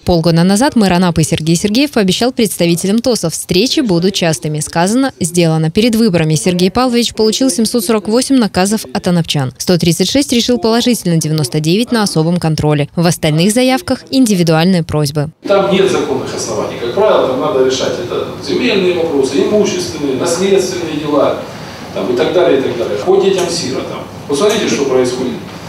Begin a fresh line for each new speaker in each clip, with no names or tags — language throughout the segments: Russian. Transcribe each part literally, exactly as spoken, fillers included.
Полгода назад мэр Анапы Сергей Сергеев пообещал представителям ТОСов: встречи будут частыми. Сказано, сделано. Перед выборами Сергей Павлович получил семьсот сорок восемь наказов от анапчан. сто тридцать шесть решил положительно, девяносто девять на особом контроле. В остальных заявках индивидуальные просьбы.
Там нет законных оснований. Как правило, там надо решать это земельные вопросы, имущественные, наследственные дела там, и так далее, и так далее. По детям-сиротам. Посмотрите, что происходит.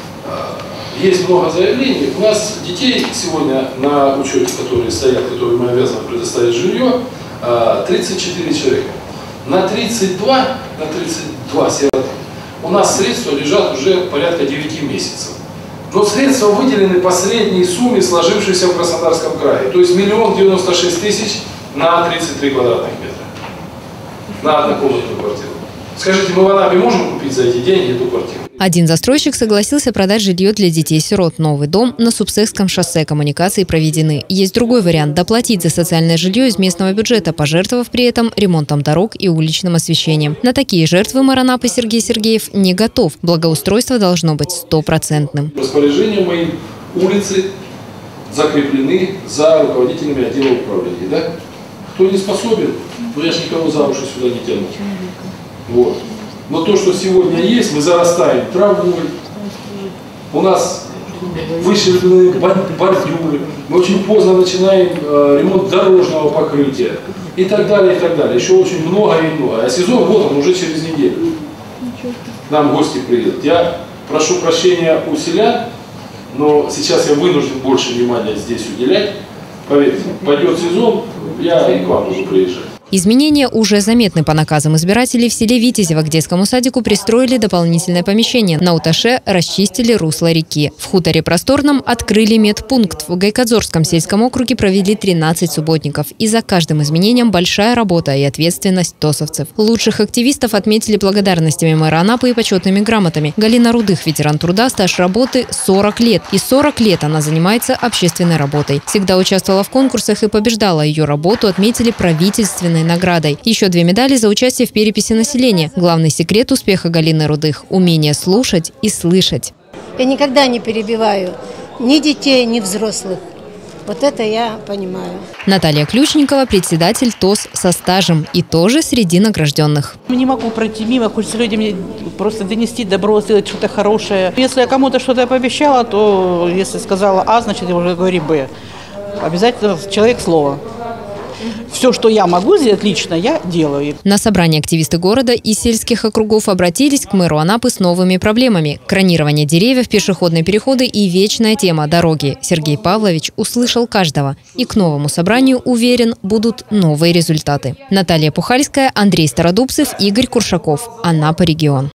Есть много заявлений. У нас детей сегодня на учете, которые стоят, которые мы обязаны предоставить жилье, тридцать четыре человека. На тридцать два, на тридцать два сироты у нас средства лежат уже порядка девяти месяцев. Но средства выделены по средней сумме, сложившейся в Краснодарском крае. То есть миллион девяносто шесть тысяч на тридцать три квадратных метра. На однокомнатную квартиру. Скажите, мы в Анапе можем купить за эти деньги эту квартиру?
Один застройщик согласился продать жилье для детей-сирот. Новый дом на Субсекском шоссе, коммуникации проведены. Есть другой вариант – доплатить за социальное жилье из местного бюджета, пожертвовав при этом ремонтом дорог и уличным освещением. На такие жертвы мэр Анапы Сергей Сергеев не готов. Благоустройство должно быть стопроцентным.
Распоряжением моим улицы закреплены за руководителями отдела управления. Да? Кто не способен, ну я же никого за уши сюда не тяну. Вот. Но то, что сегодня есть, мы зарастаем травой, у нас выщербленные бордюры, мы очень поздно начинаем э, ремонт дорожного покрытия и так далее, и так далее. Еще очень много и много. А сезон, вот он, уже через неделю. Нам гости приедут. Я прошу прощения у селян, но сейчас я вынужден больше внимания здесь уделять. Поверьте, пойдет сезон, я и к вам буду приезжать.
Изменения уже заметны по наказам избирателей. В селе Витязево к детскому садику пристроили дополнительное помещение. На Уташе расчистили русло реки. В хуторе Просторном открыли медпункт. В Гайкадзорском сельском округе провели тринадцать субботников. И за каждым изменением большая работа и ответственность тосовцев. Лучших активистов отметили благодарностями мэра Анапы и почетными грамотами. Галина Рудых, ветеран труда, стаж работы сорок лет. И сорок лет она занимается общественной работой. Всегда участвовала в конкурсах и побеждала. Ее работу отметили правительственной наградой. Еще две медали за участие в переписи населения. Главный секрет успеха Галины Рудых – умение слушать и слышать.
Я никогда не перебиваю ни детей, ни взрослых. Вот это я понимаю.
Наталья Ключникова – председатель ТОС со стажем и тоже среди награжденных.
Не могу пройти мимо, хочется людям просто донести добро, сделать что-то хорошее. Если я кому-то что-то пообещала, то если сказала А, значит я уже говорю Б. Обязательно человек слова. Все, что я могу сделать лично, я делаю.
На собрании активисты города и сельских округов обратились к мэру Анапы с новыми проблемами. Кронирование деревьев, пешеходные переходы и вечная тема – дороги. Сергей Павлович услышал каждого. И к новому собранию, уверен, будут новые результаты. Наталья Пухальская, Андрей Стародубцев, Игорь Куршаков. Анапа регион.